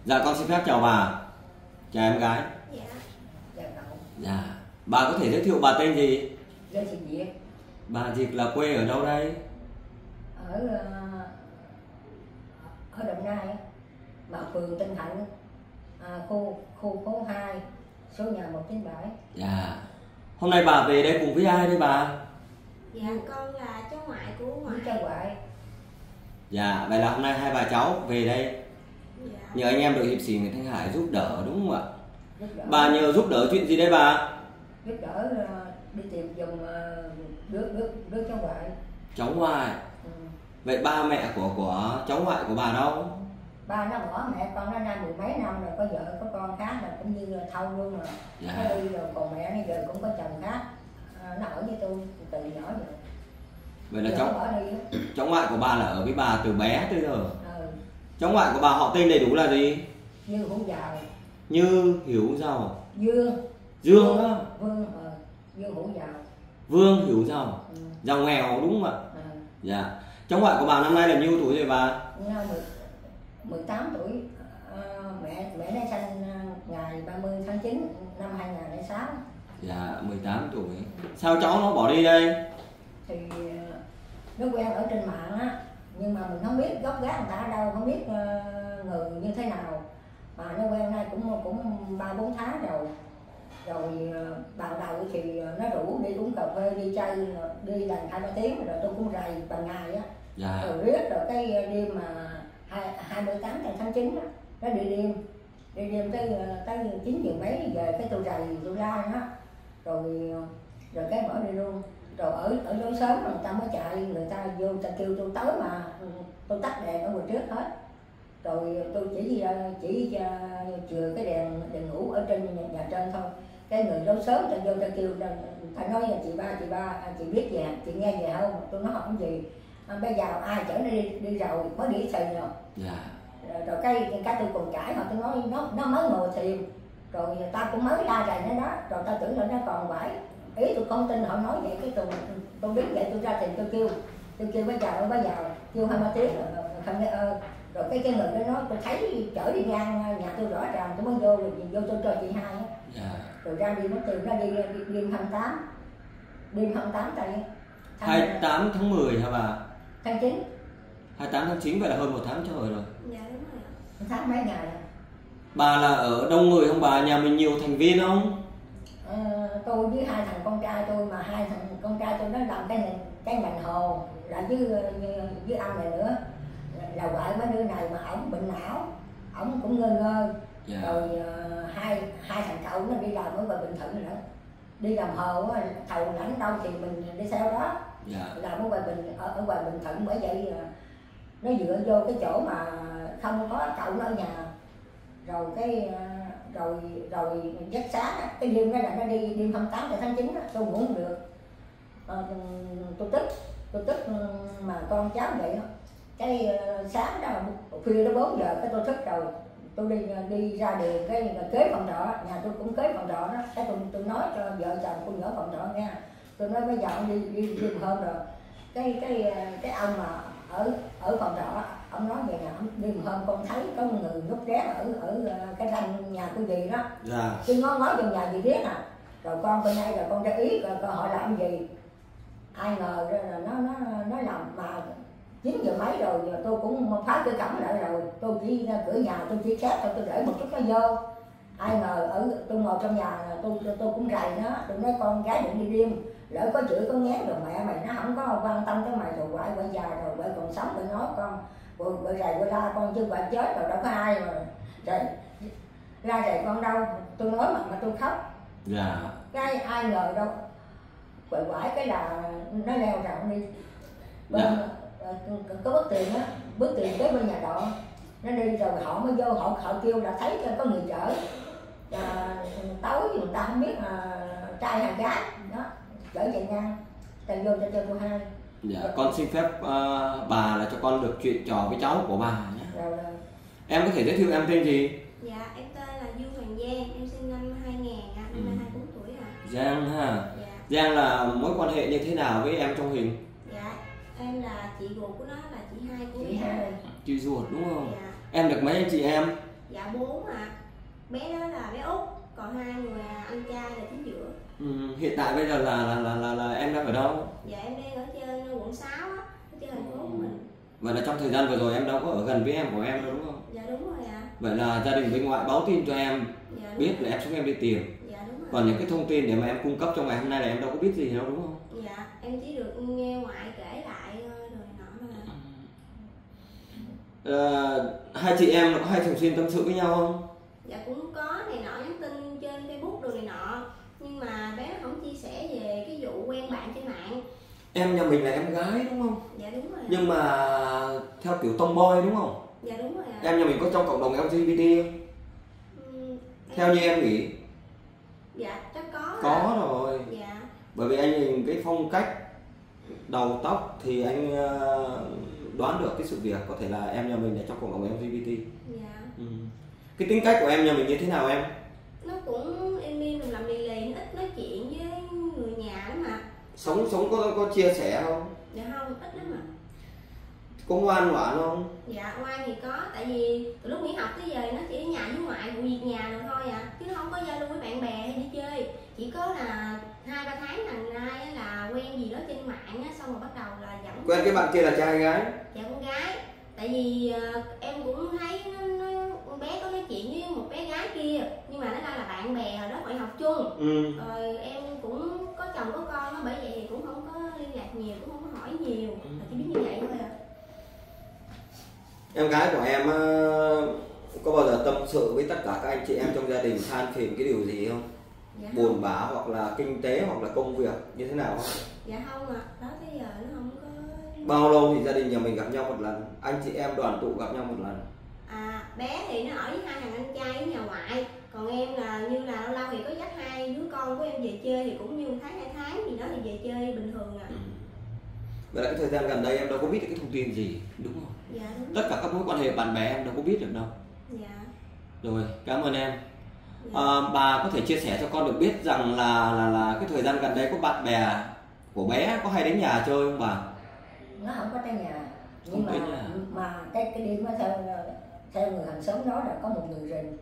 Dạ con xin phép chào bà. Chào em gái. Dạ. Chào cậu. Dạ. Bà có thể giới thiệu bà tên gì? Lê Thị Diệp. Bà Diệp là quê ở đâu đây? Ở Đồng Nai, mà phường Tân Thạnh, khu phố 2, số nhà 197. Dạ. Hôm nay bà về đây cùng với ai đây bà? Dạ con là cháu ngoại của ngoại. Cháu ngoại. Dạ, vậy là hôm nay hai bà cháu về đây Dạ. nhờ anh em đội hiệp sĩ Nguyễn Thanh Hải giúp đỡ đúng không ạ? Giúp đỡ. Bà nhờ giúp đỡ chuyện gì đây bà? Giúp đỡ đi tìm dùng đứa cháu ngoại. Cháu ngoại. Ừ. Vậy ba mẹ của cháu ngoại của bà đâu? Ba nó bỏ mẹ con nó ra 10 mấy năm rồi, có vợ có con khác rồi, cũng như là thâu luôn rồi. Dạ. Nó đi rồi, còn mẹ nó giờ cũng có chồng khác. Nó ở với tôi từ nhỏ rồi. Vậy là Giờ cháu nó bỏ đi. cháu ngoại của bà là ở với bà từ bé tới giờ. Ừ. Cháu ngoại của bà họ tên đầy đủ là gì? Như Hữu Giàu. Như Hiểu Giàu. Dương. Dương á. Vương. Dương Hữu Giàu. Vương Hiểu Giàu. Ừ. Giàu nghèo đúng không ạ? Ừ. Dạ. Cháu ngoại của bà năm nay là nhiêu tuổi rồi bà? Nó 18 tuổi. Mẹ nó sinh ngày 30 tháng 9 năm 2006. Dạ 18 tuổi. Sao cháu nó bỏ đi đây? Thì nó quen ở trên mạng á, nhưng mà mình không biết gốc gác người ta ở đâu, không biết người như thế nào, mà nó quen nay cũng 3-4 tháng rồi. Rồi ban đầu thì nó rủ đi uống cà phê, đi chơi, đi lần 2-3 tiếng rồi tôi cũng rầy ban ngày á. Dạ. Rồi riết rồi cái đêm mà 28 tháng 9 á, nó đi đêm tới 9 giờ mấy về, cái tôi rầy tôi la nó, rồi cái bỏ đi luôn. Rồi ở lối sớm mà người ta mới chạy, người ta vô người ta kêu tôi tới mà tôi tắt đèn ở ngoài trước hết. Rồi tôi chỉ chừa cái đèn ngủ ở trên nhà trên thôi. Cái người lối sớm ta vô ta kêu ta nói là chị ba chị biết về, chị nghe về không? Tôi nói không gì. Bây giờ ai chở nó đi rồi có đĩa xì rồi. Dạ. Rồi cái tôi còn cãi mà tôi nói nó mới ngồi thiền, rồi ta cũng mới la rầy nó đó, rồi ta tưởng là nó còn quải. Ý tôi không tin họ nói vậy, cái tôi biết vậy tôi ra tiền tôi kêu bây giờ kêu 20 tiếng rồi không nghe ơ. Rồi cái người đó nói tôi thấy chở đi ngang nhà tôi rõ ràng, tôi mới vô tôi cho chị hai á. Dạ. Rồi ra đi mất tiền, ra đi đêm 28 đây 28 tháng 10 hả bà? tháng 9. 28 tháng 9 vậy là hơn 1 tháng trời rồi. Dạ đúng rồi ạ. Tháng mấy ngày à? Bà là ở đông người không bà? Nhà mình nhiều thành viên không? Tôi với 2 thằng con trai tôi, mà 2 thằng con trai tôi nó làm cái ngành hồ là với anh này nữa, là gọi mấy đứa này mà ổng bệnh não, ổng cũng ngơ. Dạ. Rồi hai thằng cậu nó đi làm ở ngoài Bình Thuận nữa, đi làm hồ á, thầu lãnh đâu thì mình đi theo đó. Dạ. Làm ở ngoài Bình Thuận, bởi vậy nó dựa vô cái chỗ mà không có cậu nó ở nhà. Rồi cái rồi giấc sáng á, cái đêm đó là nó đi đêm 28 tháng 9 á, tôi ngủ không được. Tôi tức mà con cháu vậy đó. Cái sáng đó khuya đó 4 giờ cái tôi thức rồi, tôi đi ra đường cái kế phòng trọ, nhà tôi cũng kế phòng trọ đó. Cái tôi nói cho vợ chồng tôi ở phòng trọ nha, tôi nói bây giờ ông đi hôm rồi. Cái ông mà ở phòng trọ, ông nói vậy nè, ông đi một hôm con thấy có người núp rét ở cái ranh nhà của dì đó. Dạ. Tôi ngó trong nhà dì biết à. Rồi con bên đây rồi con ra ý rồi họ làm gì. Ai ngờ là nó làm mà 9 giờ mấy rồi, tôi cũng phá cửa cổng lại rồi, tôi chỉ ra cửa nhà tôi chỉ khép thôi, tôi để một chút nó vô. Ai ngờ tôi ngồi trong nhà tôi cũng rầy nó, tôi nói con gái đừng đi đêm, lỡ có chửi có ngán rồi mẹ mày nó không có quan tâm tới mày, rồi quậy già rồi quậy còn sống rồi nói con quậy rầy quậy la con chứ quậy chết rồi đâu có ai mà rầy la rầy con đâu. Tôi nói mà tôi khóc. Dạ. Cái ai ngờ đâu quậy cái là nó leo rào đi bên. Dạ. Có bức tiền tới bên nhà trọ, nó đi rồi họ mới vô, họ kêu là thấy có người chở, tối người ta không biết trai hay gái đó chở về ngang, ta vô cho tôi hai. Dạ. Con xin phép bà là cho con được chuyện trò với cháu của bà nhé. Rồi. Em có thể giới thiệu em tên gì? Dạ em tên là Du Hoàng Giang, em sinh năm 2000 ạ, năm nay 24 tuổi ạ. Giang ha. Dạ. Giang là mối quan hệ như thế nào với em trong hình? Dạ em là chị ruột của nó, là chị hai của Chị hai. Chị ruột đúng không? Dạ. Em được mấy anh chị em? Dạ 4 ạ. Bé đó là bé út, còn 2 người anh trai là chính giữa. Hiện tại bây giờ là em đang ở đâu? Dạ em đang ở trên quận 6 á, ở trên thành phố của mình. Vậy là trong thời gian vừa rồi em đâu có ở gần với em của em đâu đúng không? Dạ đúng rồi ạ. Vậy là gia đình bên ngoại báo tin cho em Dạ, biết là em xuống em đi tìm. Dạ đúng rồi. Còn những cái thông tin để mà em cung cấp trong ngày hôm nay là em đâu có biết gì đâu đúng không? Dạ em chỉ được nghe ngoại kể lại rồi nọ thôi. Hai chị em có hay thường xuyên tâm sự với nhau không? Dạ cũng có này nọ nhắn tin trên Facebook đồ này nọ, nhưng mà bé nó không chia sẻ về cái vụ quen bạn trên mạng. Em nhà mình là em gái đúng không? Dạ đúng rồi. Nhưng mà theo kiểu tomboy đúng không? Dạ đúng rồi. Em nhà mình có trong cộng đồng LGBT không? Theo như em nghĩ Dạ chắc có. Có rồi. Dạ. Bởi vì anh nhìn cái phong cách, đầu tóc thì anh đoán được cái sự việc có thể là em nhà mình là trong cộng đồng LGBT. Dạ. Cái tính cách của em nhà mình như thế nào em? Nó cũng im làm lì lì, nó ít nói chuyện với người nhà lắm mà. Sống có chia sẻ không? Dạ không, ít lắm mà. Có ngoan ngoãn không? Dạ ngoan thì có, tại vì từ lúc nghỉ học tới giờ nó chỉ ở nhà với ngoại vụ việc nhà rồi thôi à, chứ nó không có giao lưu với bạn bè hay đi chơi. Chỉ có là 2-3 tháng lần nay là quen gì đó trên mạng á, xong rồi bắt đầu là dẫn. Quen cái bạn kia là trai hay gái? Dạ con gái. Tại vì em cũng thấy con bé có nói chuyện với một bé gái kia, nhưng mà nó đang là bạn bè hồi đó phải học chung. Rồi em cũng có chồng có con á, bởi vậy thì cũng không có liên lạc nhiều, cũng không có hỏi nhiều, chỉ biết như vậy thôi à. Em gái của em có bao giờ tâm sự với tất cả các anh chị em trong gia đình than phiền cái điều gì không? Dạ Buồn bã hoặc là kinh tế hoặc là công việc như thế nào không? Dạ không ạ, đó tới giờ nó không có. Bao lâu thì gia đình nhà mình gặp nhau một lần? Anh chị em đoàn tụ gặp nhau một lần? Bé thì nó ở với 2 thằng anh trai ở nhà ngoại, còn em là như là lâu lâu thì có dắt 2 đứa con của em về chơi, thì cũng như 1 tháng 2 tháng gì đó thì về chơi bình thường à. Vậy là cái thời gian gần đây em đâu có biết được cái thông tin gì đúng không? Dạ đúng. Tất cả các mối quan hệ bạn bè em đâu có biết được đâu. Dạ. Rồi, cảm ơn em. Dạ. Bà có thể chia sẻ cho con được biết rằng là cái thời gian gần đây có bạn bè của bé có hay đến nhà chơi không bà? Nó không có tới nhà, Không nhưng tới nhà. mà cái đêm đó theo người hàng xóm đó là có một người rình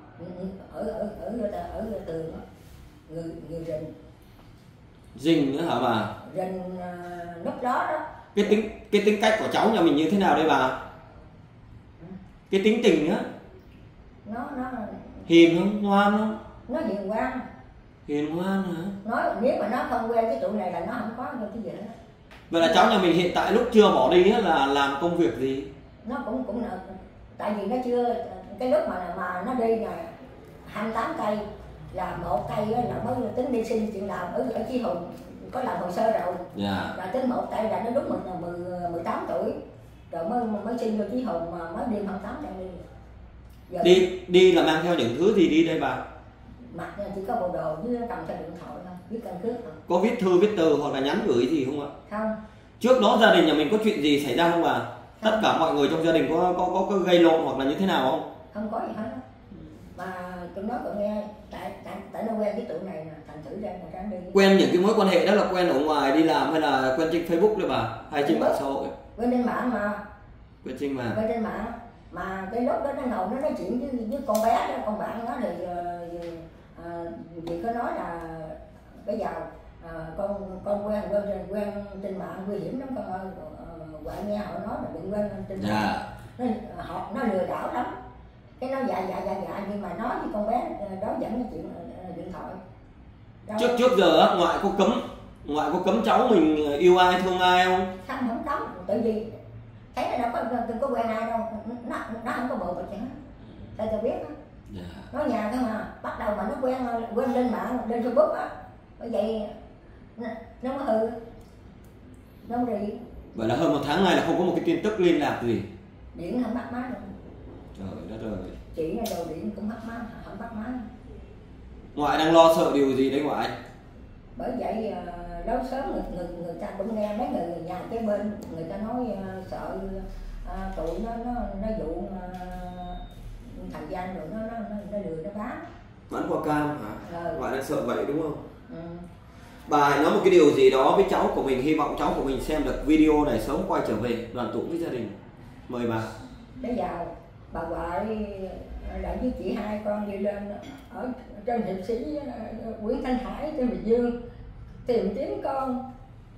ở tường đó, người rình. Rình nữa hả bà? Rình lúc đó đó. Cái tính cách của cháu nhà mình như thế nào đây bà? Cái tính tình á? Nó hiền không? Ngoan không? nó hiền ngoan. Hiền ngoan hả? Nói nếu mà nó không quen cái tụi này là nó không có cái gì hết. Vậy là cháu nhà mình hiện tại lúc chưa bỏ đi là làm công việc gì? Nó cũng là tại vì nó chưa, cái lúc mà nó đi là 28 cây, là 1 cây là mới tính đi xin chuyện làm ở Chí Hùng, có làm hồ sơ rồi. Dạ. Rồi tính 1 cây là nó đúng mình là 18 tuổi rồi mới xin vô Chí Hùng, mà mới đi 28 cây đi. Giờ Đi là mang theo những thứ gì đi đây bà? Mặt chỉ có bộ đồ với cầm theo điện thoại thôi, viết căn cước thôi. Có viết thư viết từ hoặc là nhắn gửi gì không ạ? Không. Trước đó gia đình nhà mình có chuyện gì xảy ra không bà? Tất cả mọi người trong gia đình có gây lộn hoặc là như thế nào không? Không có gì hết. Mà tôi nói cậu nghe, tại nó quen cái tụi này nè, thành thử ra mà ráng đi. Quen những cái mối quan hệ đó là quen ở ngoài đi làm hay là quen trên Facebook đấy bà? Hay trên mạng xã hội? Quen trên mạng mà. Quen trên mạng. Quen trên mạng. Mà cái lúc đó nó ngồi nó nói chuyện với con bé đó, con bạn nó thì vì có nói là bây giờ con quen trên mạng nguy hiểm lắm con ơi, ngoại nghe họ nói là đừng quen trên mạng. Nó lừa đảo lắm. Cái nó dạ nhưng mà nói với con bé đó dẫn cái chuyện điện thoại. Trước giờ ngoại có cấm cháu mình yêu ai thương ai không? Không cấm, tại vì thấy là đâu có quen ai đâu, nó không có bồ bịch chẳng. Tại tôi biết đó. Nó nhà thôi mà, bắt đầu mà nó quen lên mạng, lên Facebook á, bởi vậy nó mới hư, nó rì. Vậy là hơn 1 tháng nay là không có một cái tin tức liên lạc gì. Điện không bắt máy được. Trời đất ơi. Chị là đầu điện cũng bắt máy, không bắt máy. Ngoại đang lo sợ điều gì đấy ngoại? Bởi vậy lâu sớm người ta cũng nghe mấy người nhà cái bên người ta nói sợ tụi nó dụ thời gian rồi nó lừa nó bán. Bắn qua cam hả? Ngoại đang sợ vậy đúng không? Bà hãy nói một cái điều gì đó với cháu của mình, hy vọng cháu của mình xem được video này sớm quay trở về đoàn tụ với gia đình. Mời bà. Bây giờ bà ngoại lại với chị hai con đi lên ở trên hiệp sĩ Nguyễn Thanh Hải trên Bình Dương tìm kiếm con.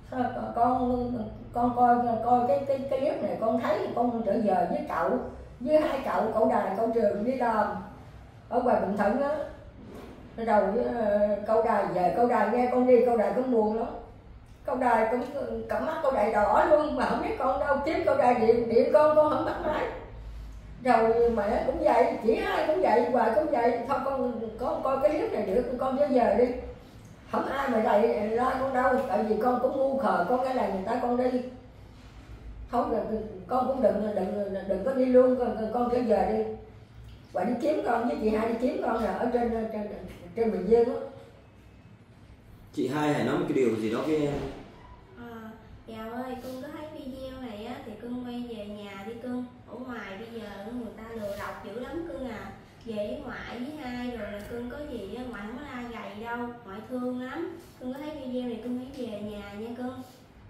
Con coi cái clip này con thấy con trở về với hai cậu Đài cậu Trường đi làm ở ngoài Bình Thuận á. Rồi cậu Đài về, cậu Đài nghe con đi, cậu Đài cũng buồn lắm. Cậu Đài cũng cặp mắt cậu Đài đỏ luôn mà không biết con đâu, kiếm cậu Đài điện con không bắt máy. Rồi mẹ cũng vậy, chị hai cũng vậy, hoài cũng vậy. Thôi con coi cái clip này được, con trở về đi. Không ai mà dạy la con đâu, tại vì con cũng ngu khờ, con nghe là người ta con đi. Không, con cũng đừng có đi luôn, con trở về đi. Và đi kiếm con với chị hai đi kiếm con là ở trên Bình Dương á. Chị hai hãy nói một cái điều gì đó với em. Dạ ơi, cưng có thấy video này á thì cưng quay về nhà đi cưng. Ở ngoài bây giờ người ta lừa lọc dữ lắm cưng à. Về với ngoại với hai rồi là cưng có gì á, ngoại không có la gầy đâu, ngoại thương lắm. Cưng có thấy video này cưng hãy về nhà nha cưng.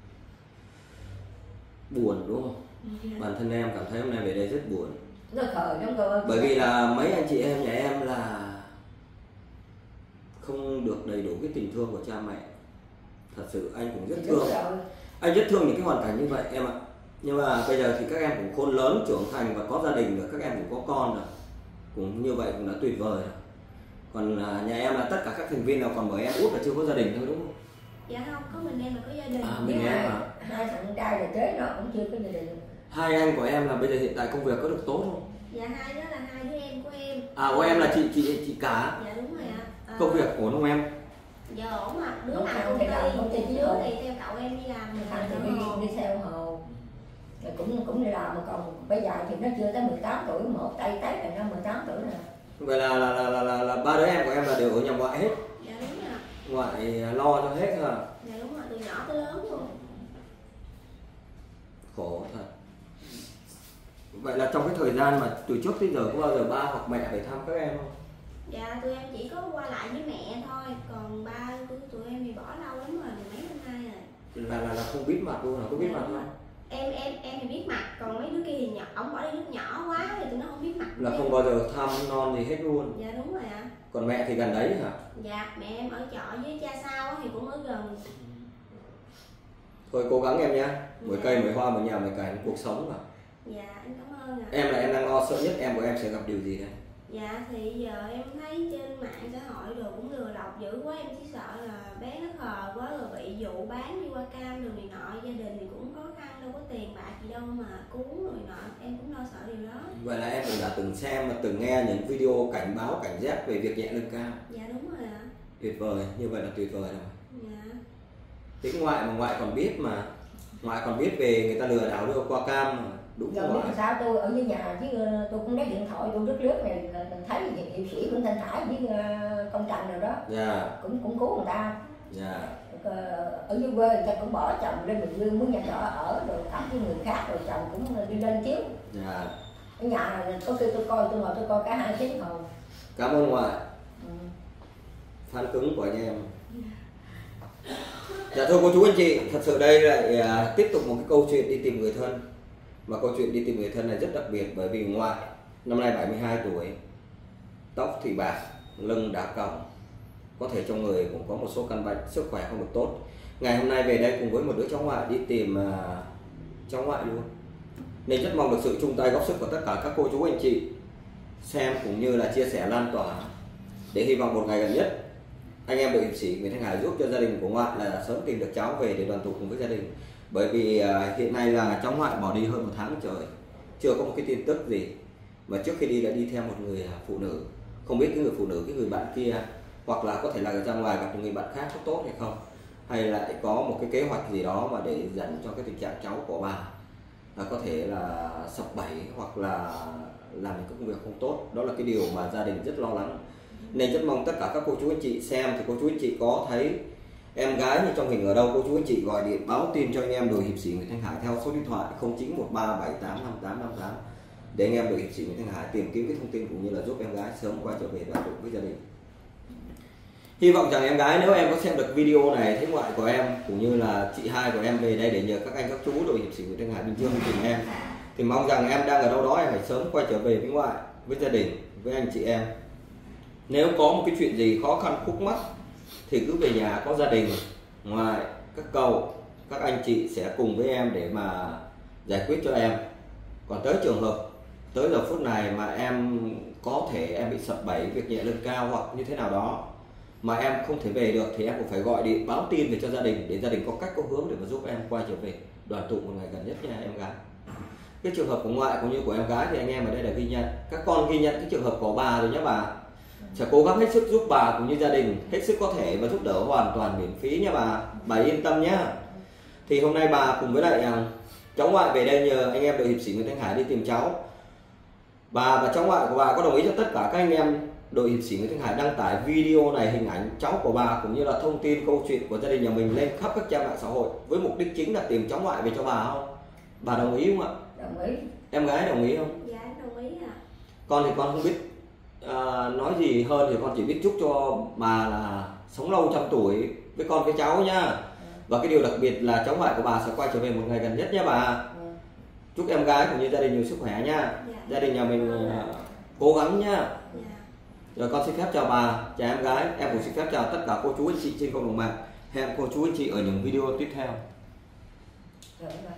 Buồn đúng không? Bản thân em cảm thấy hôm nay về đây rất buồn. Nó khờ lắm cơ. Bởi vì là mấy anh chị em nhà em là không được đầy đủ cái tình thương của cha mẹ. Thật sự anh cũng rất thương. Anh rất thương những cái hoàn cảnh như vậy em ạ. Nhưng mà bây giờ thì các em cũng khôn lớn, trưởng thành và có gia đình rồi, các em cũng có con rồi. Cũng như vậy cũng đã tuyệt vời rồi. Còn nhà em là tất cả các thành viên nào còn bởi em út là chưa có gia đình thôi đúng không? Dạ không, có mình em là có gia đình. Mình em hả? Hai thằng trai là kế nó cũng chưa có gia đình. Hai anh của em là bây giờ hiện tại công việc có được tốt không? Dạ hai đó là hai đứa em của em. Của em là chị cả. Dạ đúng rồi ạ. Công việc ổn không em? Dạ ổn mà, đứa Đúng nào không, công thì ty, đứa thì theo cậu em đi làm. Thằng thì đi theo Hồ. Rồi cũng đi làm mà còn bây giờ thì nó chưa tới 18 tuổi, một tay là nó 18 tuổi rồi. Vậy là ba đứa em của em là đều ở nhà ngoại hết. Dạ đúng rồi. Ngoại lo cho hết hả? Dạ đúng rồi, từ nhỏ tới lớn luôn. Khổ thật. Vậy là trong cái thời gian mà từ trước tới giờ có bao giờ ba hoặc mẹ về thăm các em không? Dạ tụi em chỉ có qua lại với mẹ thôi, còn ba của tụi em thì bỏ lâu lắm rồi, mấy năm nay rồi. Là không biết mặt luôn hả? Có biết mặt không? Em thì biết mặt, còn mấy đứa kia thì nhỏ, ổng bỏ đi lúc nhỏ quá thì tụi nó không biết mặt. Là không bao giờ thăm non gì hết luôn. Dạ đúng rồi ạ. Còn mẹ thì gần đấy hả? Dạ mẹ em ở trọ với cha sau thì cũng ở gần. Thôi cố gắng em nhé. Mỗi cây mỗi hoa mỗi nhà mỗi cảnh cuộc sống mà. Dạ em cảm ơn ạ. Em là em đang lo sợ nhất em của em sẽ gặp điều gì đây? Dạ thì giờ em thấy trên mạng xã hội đồ cũng lừa lọc dữ quá, em chỉ sợ là bé nó khờ quá rồi bị dụ bán đi qua cam rồi này nọ, gia đình thì cũng khó khăn, đâu có tiền bạc gì đâu mà cứu rồi nọ, em cũng lo sợ điều đó. Vậy là em cũng đã từng xem và từng nghe những video cảnh báo cảnh giác về việc nhẹ lương cao. Dạ đúng rồi ạ. Tuyệt vời, như vậy là tuyệt vời rồi. Dạ. Thế ngoại mà ngoại còn biết mà, ngoại còn biết về người ta lừa đảo đưa qua cam mà. Đúng rồi không? biết sao tôi ở dưới nhà chứ tôi cũng lấy điện thoại tôi lướt này thấy hiệp sĩ Nguyễn Thanh Hải với công Trần rồi đó. Dạ. Cũng cứu người ta. Dạ. Ở dưới quê người ta cũng bỏ chồng lên Bình Dương muốn nhà trọ ở rồi cặp với người khác rồi chồng cũng đi lên chiếu. Dạ. Ở nhà có khi tôi ngồi tôi coi cả 2 tiếng hồ. Cảm ơn ngoại. Fan cứng của anh em. Dạ thưa cô chú anh chị, thật sự đây lại tiếp tục một cái câu chuyện đi tìm người thân. Mà câu chuyện đi tìm người thân này rất đặc biệt bởi vì ngoại năm nay 72 tuổi, tóc thì bạc, lưng đã còng, có thể trong người cũng có một số căn bệnh, sức khỏe không được tốt. Ngày hôm nay về đây cùng với một đứa cháu ngoại đi tìm cháu ngoại luôn. Nên rất mong được sự chung tay góp sức của tất cả các cô chú anh chị xem cũng như là chia sẻ lan tỏa để hy vọng một ngày gần nhất anh em đội hiệp sĩ Nguyễn Thanh Hải giúp cho gia đình của ngoại là sớm tìm được cháu về để đoàn tụ cùng với gia đình. Bởi vì hiện nay là cháu ngoại bỏ đi hơn 1 tháng trời, chưa có một cái tin tức gì. Mà trước khi đi đã đi theo một người phụ nữ, không biết cái người phụ nữ, cái người bạn kia hoặc là có thể là ra ngoài gặp một người bạn khác có tốt hay không, hay lại có một cái kế hoạch gì đó mà để dẫn cho cái tình trạng cháu của bà là có thể là sập bẫy hoặc là làm những công việc không tốt. Đó là cái điều mà gia đình rất lo lắng. Nên rất mong tất cả các cô chú anh chị xem thì cô chú anh chị có thấy em gái như trong hình ở đâu, cô chú anh chị gọi điện báo tin cho anh em đội hiệp sĩ Nguyễn Thanh Hải theo số điện thoại 0913785858 để anh em đội hiệp sĩ Nguyễn Thanh Hải tìm kiếm cái thông tin cũng như là giúp em gái sớm quay trở về đoàn tụ với gia đình. Hy vọng rằng em gái nếu em có xem được video này thấy ngoại của em cũng như là chị hai của em về đây để nhờ các anh các chú đội hiệp sĩ Nguyễn Thanh Hải Bình Dương tìm em, thì mong rằng em đang ở đâu đó em phải sớm quay trở về với ngoại với gia đình, với anh chị em. Nếu có một cái chuyện gì khó khăn khúc mắc thì cứ về nhà có gia đình, ngoài các cậu, các anh chị sẽ cùng với em để mà giải quyết cho em. Còn tới trường hợp tới giờ phút này mà em có thể em bị sập bẫy việc nhẹ lương cao hoặc như thế nào đó mà em không thể về được thì em cũng phải gọi điện báo tin về cho gia đình để gia đình có cách có hướng để mà giúp em quay trở về đoàn tụ một ngày gần nhất nha em gái. Cái trường hợp của ngoại cũng như của em gái thì anh em ở đây là ghi nhận, các con ghi nhận cái trường hợp của bà rồi nhé bà. Sẽ cố gắng hết sức giúp bà cũng như gia đình hết sức có thể và giúp đỡ hoàn toàn miễn phí nha bà yên tâm nhá. Thì hôm nay bà cùng với lại cháu ngoại về đây nhờ anh em đội hiệp sĩ Nguyễn Thanh Hải đi tìm cháu. Bà và cháu ngoại của bà có đồng ý cho tất cả các anh em đội hiệp sĩ Nguyễn Thanh Hải đăng tải video này, hình ảnh cháu của bà cũng như là thông tin câu chuyện của gia đình nhà mình lên khắp các trang mạng xã hội với mục đích chính là tìm cháu ngoại về cho bà không? Bà đồng ý không ạ? Đồng ý. Em gái đồng ý không? Dạ em đồng ý ạ. Con thì con không biết nói gì hơn, thì con chỉ biết chúc cho bà là sống lâu trăm tuổi với con với cháu nhá. Và cái điều đặc biệt là cháu ngoại của bà sẽ quay trở về một ngày gần nhất nhé bà. Chúc em gái cũng như gia đình nhiều sức khỏe nha. Gia đình nhà mình cố gắng nhá. Rồi con xin phép chào bà, chào em gái. Em cũng xin phép chào tất cả cô chú anh chị trên cộng đồng mạng. Hẹn cô chú anh chị ở những video tiếp theo.